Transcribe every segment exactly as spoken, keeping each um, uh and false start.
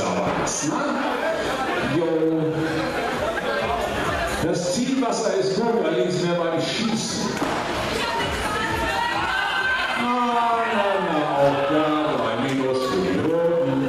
aber was, ne? Jo. Das Zielwasser ist gut, allerdings mehr beim Schießen. Ah, na, na, auch da, drei Minus für die Hürden.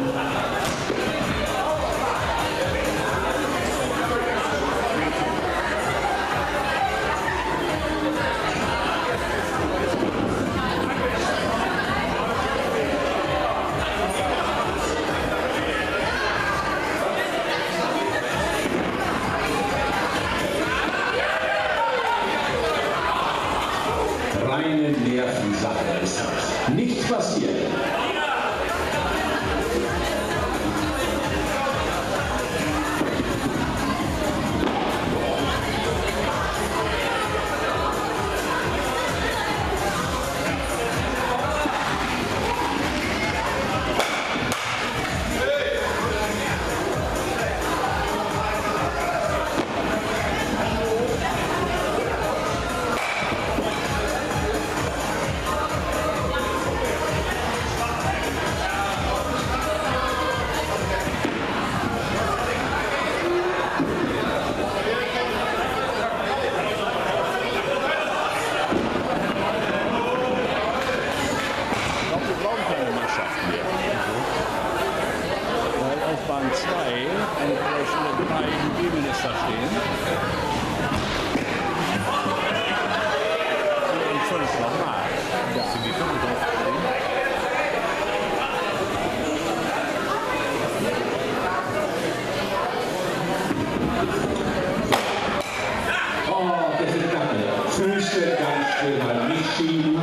Reine Nervensache ist das. Nichts passiert. Bahn zwei eine entsprechende drei G-Minister stehen. Und fünf nochmal. Ja. Sind die fünf drauf Oh, das ist knapp. Füße ganz still, nicht schieben.